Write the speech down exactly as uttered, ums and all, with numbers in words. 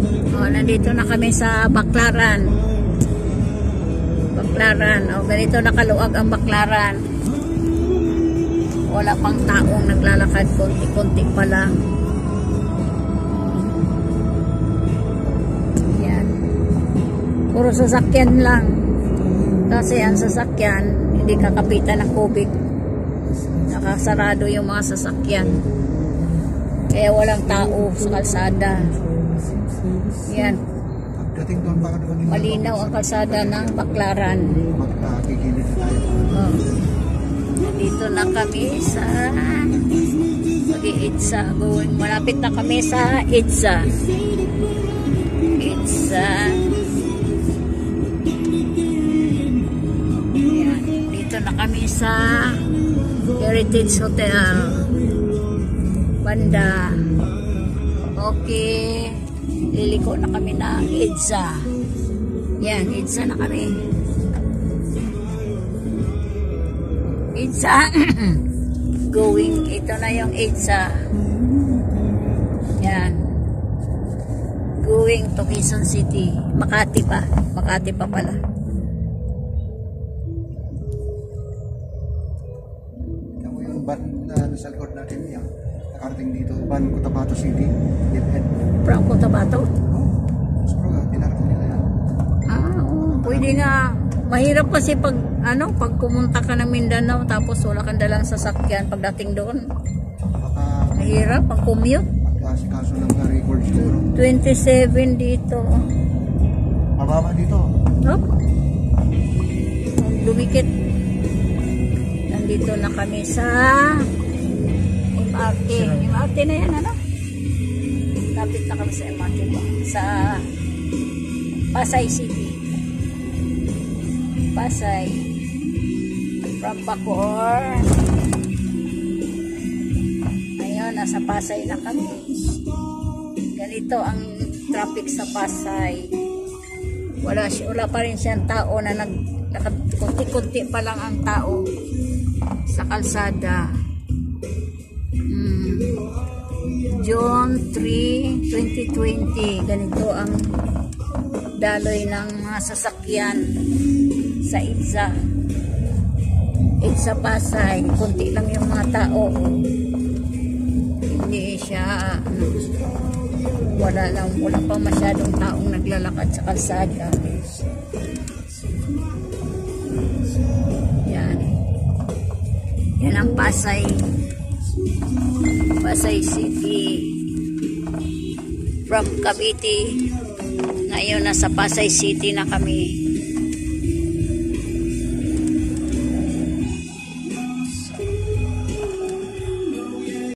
Oh, nandito na kami sa Baclaran. Baclaran. Oh, ganito nakaluwag ang Baclaran. Wala pang taong naglalakad, konti-konti pa lang. Yan. Puro sasakyan lang. Kasi ang sasakyan, hindi kakapitan ng COVID. Nakasarado yung mga sasakyan. Kaya walang tao sa kalsada. Yan. Malinaw ang kalsada ng Baclaran. Oh. Dito na kami sa mag-i-Itza. Malapit na kami sa Itza. Itza. Yan. Dito na kami sa Heritage Hotel. Banda. Okay. Liliko na kami na Itza. Yan, Itza na kami. Itza. Going, ito na yung Itza. Yan. Going to Quezon City. Makati pa. Makati pa pala. Ito yung van na nasa likod natin yan. Nakarating dito. Van Cotabato City. From Cotabato? Oo. Siguro nga, pinarating nila yan. Ah, oo. Pwede nga. Mahirap kasi pag ano, pag pumunta ka ng Mindanao tapos wala kang dalang sasakyan pagdating doon. Baka mahirap pag commute. magkasikaso ng record siguro. twenty-seven dito. Mababa dito. Hop. Dumikit. Nandito na kami sa M R T. M R T na yan, ano? Lapit na kami sa M R T ba? Sa Pasay City. Pasay from Bacoor. Ayun, nasa Pasay na kami. Ganito ang traffic sa Pasay. Wala, wala pa rin siyang tao na nag kunti-kunti pa lang ang tao sa kalsada. hmm. June third, twenty twenty, ganito ang daloy ng mga sasakyan sa Itza. Itza Pasay, kunti lang yung mga tao. Hindi siya ano, wala lang, wala pa masyadong taong naglalakad sa kalsada. Yan. Yan ang Pasay. Pasay City. From Cavite. Ngayon nasa Pasay City na kami.